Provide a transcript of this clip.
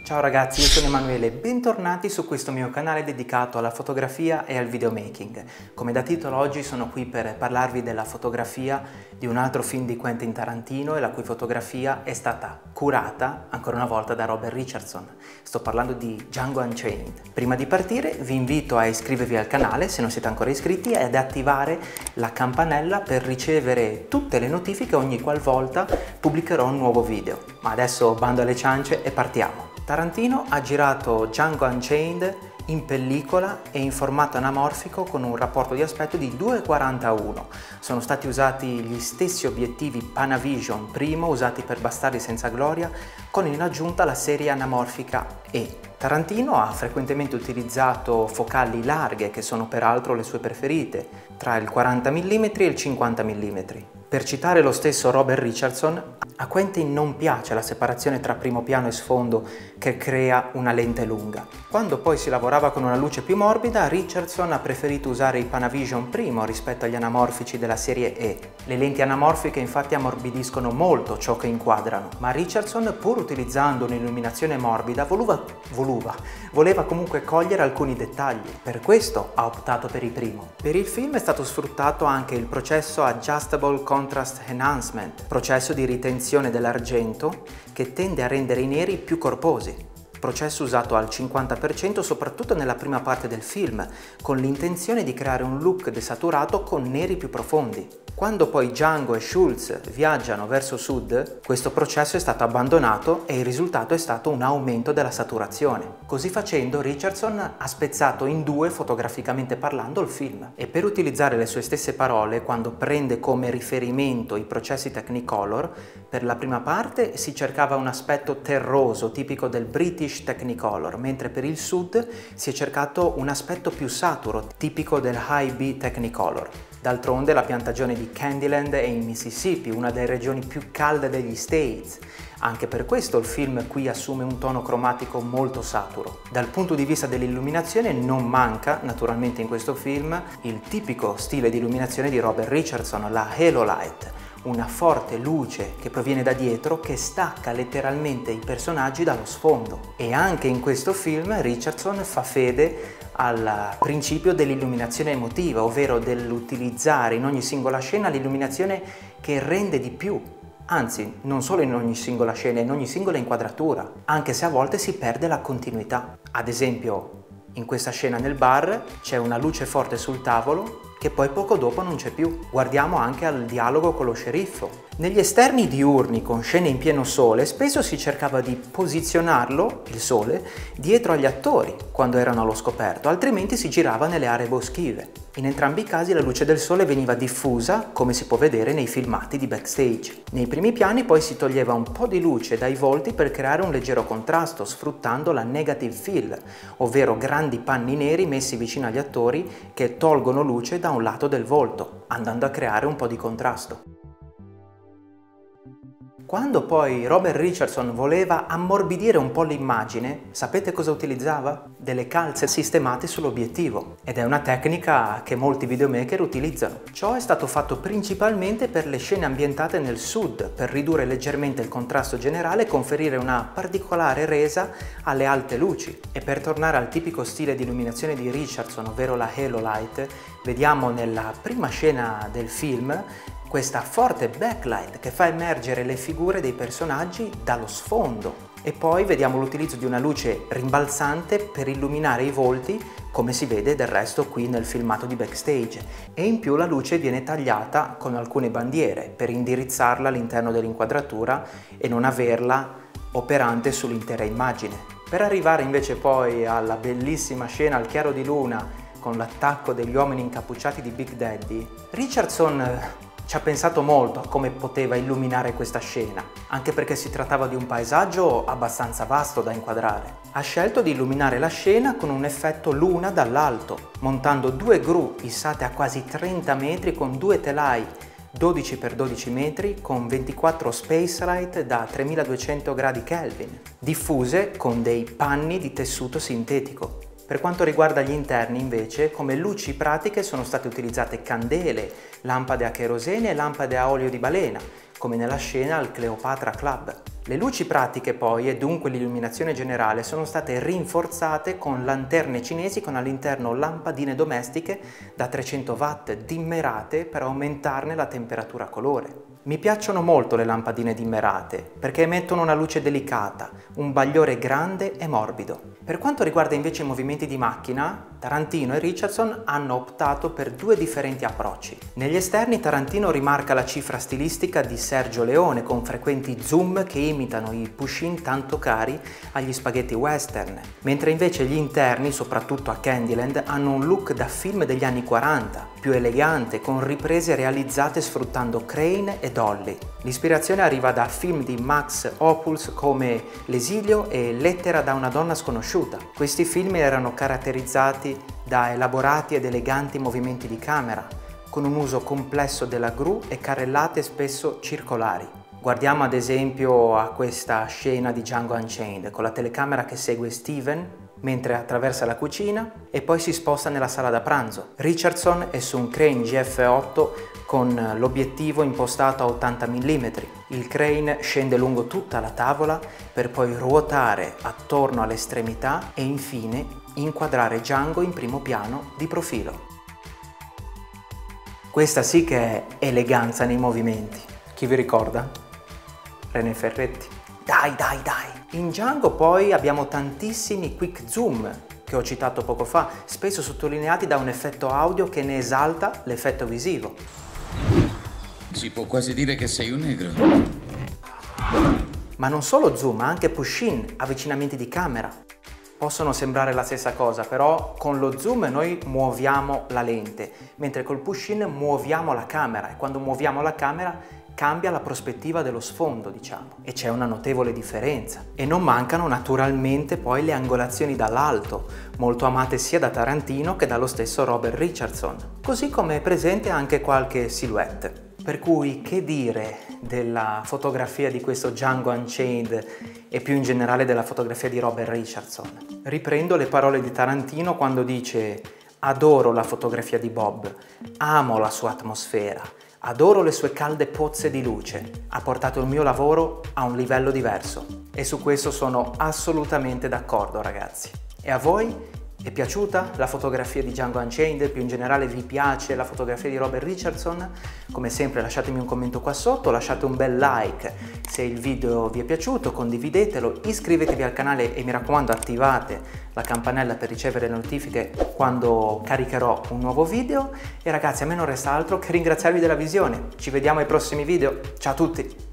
Ciao ragazzi, io sono Emanuele, bentornati su questo mio canale dedicato alla fotografia e al videomaking. Come da titolo oggi sono qui per parlarvi della fotografia di un altro film di Quentin Tarantino e la cui fotografia è stata curata ancora una volta da Robert Richardson. Sto parlando di Django Unchained. Prima di partire vi invito a iscrivervi al canale se non siete ancora iscritti e ad attivare la campanella per ricevere tutte le notifiche ogni qualvolta pubblicherò un nuovo video. Ma adesso bando alle ciance e partiamo. Tarantino ha girato Django Unchained in pellicola e in formato anamorfico con un rapporto di aspetto di 2:41. Sono stati usati gli stessi obiettivi Panavision primo usati per Bastardi senza gloria, con in aggiunta la serie anamorfica E. Tarantino ha frequentemente utilizzato focali larghe, che sono peraltro le sue preferite, tra il 40 mm e il 50 mm. Per citare lo stesso Robert Richardson, a Quentin non piace la separazione tra primo piano e sfondo che crea una lente lunga. Quando poi si lavorava con una luce più morbida, Richardson ha preferito usare i Panavision primo rispetto agli anamorfici della serie E. Le lenti anamorfiche infatti ammorbidiscono molto ciò che inquadrano, ma Richardson, pur utilizzando un'illuminazione morbida, voleva comunque cogliere alcuni dettagli. Per questo ha optato per il primo. Per il film è stato sfruttato anche il processo Adjustable Contrast Enhancement, processo di ritenzione dell'argento che tende a rendere i neri più corposi. Processo usato al 50% soprattutto nella prima parte del film, con l'intenzione di creare un look desaturato con neri più profondi. Quando poi Django e Schultz viaggiano verso sud, questo processo è stato abbandonato e il risultato è stato un aumento della saturazione. Così facendo Richardson ha spezzato in due, fotograficamente parlando, il film. E per utilizzare le sue stesse parole, quando prende come riferimento i processi Technicolor, per la prima parte si cercava un aspetto terroso, tipico del British Technicolor, mentre per il sud si è cercato un aspetto più saturo, tipico del High B Technicolor. D'altronde la piantagione di Candyland è in Mississippi, una delle regioni più calde degli States. Anche per questo il film qui assume un tono cromatico molto saturo. Dal punto di vista dell'illuminazione non manca, naturalmente in questo film, il tipico stile di illuminazione di Robert Richardson, la Halo Light, una forte luce che proviene da dietro che stacca letteralmente i personaggi dallo sfondo. E anche in questo film Richardson fa fede al principio dell'illuminazione emotiva, ovvero dell'utilizzare in ogni singola scena l'illuminazione che rende di più. Anzi, non solo in ogni singola scena, in ogni singola inquadratura, anche se a volte si perde la continuità. Ad esempio, in questa scena nel bar c'è una luce forte sul tavolo che poi poco dopo non c'è più. Guardiamo anche al dialogo con lo sceriffo. Negli esterni diurni con scene in pieno sole spesso si cercava di posizionarlo, il sole, dietro agli attori quando erano allo scoperto, altrimenti si girava nelle aree boschive. In entrambi i casi la luce del sole veniva diffusa, come si può vedere nei filmati di backstage. Nei primi piani poi si toglieva un po' di luce dai volti per creare un leggero contrasto, sfruttando la negative fill, ovvero grandi panni neri messi vicino agli attori che tolgono luce da un lato del volto, andando a creare un po' di contrasto. Quando poi Robert Richardson voleva ammorbidire un po' l'immagine, sapete cosa utilizzava? Delle calze sistemate sull'obiettivo, ed è una tecnica che molti videomaker utilizzano. Ciò è stato fatto principalmente per le scene ambientate nel sud, per ridurre leggermente il contrasto generale e conferire una particolare resa alle alte luci. E per tornare al tipico stile di illuminazione di Richardson, ovvero la Halo Light, vediamo nella prima scena del film questa forte backlight che fa emergere le figure dei personaggi dallo sfondo. E poi vediamo l'utilizzo di una luce rimbalzante per illuminare i volti, come si vede del resto qui nel filmato di backstage. E in più la luce viene tagliata con alcune bandiere per indirizzarla all'interno dell'inquadratura e non averla operante sull'intera immagine. Per arrivare invece poi alla bellissima scena al chiaro di luna con l'attacco degli uomini incappucciati di Big Daddy, Richardson ci ha pensato molto a come poteva illuminare questa scena, anche perché si trattava di un paesaggio abbastanza vasto da inquadrare. Ha scelto di illuminare la scena con un effetto luna dall'alto, montando due gru issate a quasi 30 metri con due telai 12 x 12 metri con 24 space light da 3200 gradi Kelvin, diffuse con dei panni di tessuto sintetico. Per quanto riguarda gli interni invece, come luci pratiche sono state utilizzate candele, lampade a cherosene e lampade a olio di balena, come nella scena al Cleopatra Club. Le luci pratiche poi, e dunque l'illuminazione generale, sono state rinforzate con lanterne cinesi con all'interno lampadine domestiche da 300 watt dimmerate per aumentarne la temperatura colore. Mi piacciono molto le lampadine dimmerate perché emettono una luce delicata, un bagliore grande e morbido. Per quanto riguarda invece i movimenti di macchina, Tarantino e Richardson hanno optato per due differenti approcci. Negli esterni Tarantino rimarca la cifra stilistica di Sergio Leone con frequenti zoom che imitano i push-in tanto cari agli spaghetti western, mentre invece gli interni, soprattutto a Candyland, hanno un look da film degli anni 40, più elegante, con riprese realizzate sfruttando crane e dolly. L'ispirazione arriva da film di Max Ophuls come L'esilio e Lettera da una donna sconosciuta. Questi film erano caratterizzati da elaborati ed eleganti movimenti di camera, con un uso complesso della gru e carrellate spesso circolari. Guardiamo ad esempio a questa scena di Django Unchained, con la telecamera che segue Steven mentre attraversa la cucina e poi si sposta nella sala da pranzo. Richardson è su un crane GF8 con l'obiettivo impostato a 80 mm. Il crane scende lungo tutta la tavola per poi ruotare attorno all'estremità e infine inquadrare Django in primo piano di profilo. Questa sì che è eleganza nei movimenti. Chi vi ricorda? René Ferretti. Dai, dai, dai! In Django poi abbiamo tantissimi quick zoom che ho citato poco fa, spesso sottolineati da un effetto audio che ne esalta l'effetto visivo. Si può quasi dire che sei un negro. Ma non solo zoom, ma anche push-in, avvicinamenti di camera. Possono sembrare la stessa cosa, però con lo zoom noi muoviamo la lente, mentre col push-in muoviamo la camera e quando muoviamo la camera cambia la prospettiva dello sfondo, diciamo, e c'è una notevole differenza. E non mancano naturalmente poi le angolazioni dall'alto, molto amate sia da Tarantino che dallo stesso Robert Richardson, così come è presente anche qualche silhouette. Per cui che dire della fotografia di questo Django Unchained e più in generale della fotografia di Robert Richardson? Riprendo le parole di Tarantino quando dice: adoro la fotografia di Bob, amo la sua atmosfera, adoro le sue calde pozze di luce, ha portato il mio lavoro a un livello diverso. E su questo sono assolutamente d'accordo, ragazzi. E a voi? È piaciuta la fotografia di Django Unchained? Più in generale vi piace la fotografia di Robert Richardson? Come sempre lasciatemi un commento qua sotto, lasciate un bel like se il video vi è piaciuto, condividetelo, iscrivetevi al canale e mi raccomando attivate la campanella per ricevere le notifiche quando caricherò un nuovo video. E ragazzi, a me non resta altro che ringraziarvi della visione. Ci vediamo ai prossimi video. Ciao a tutti!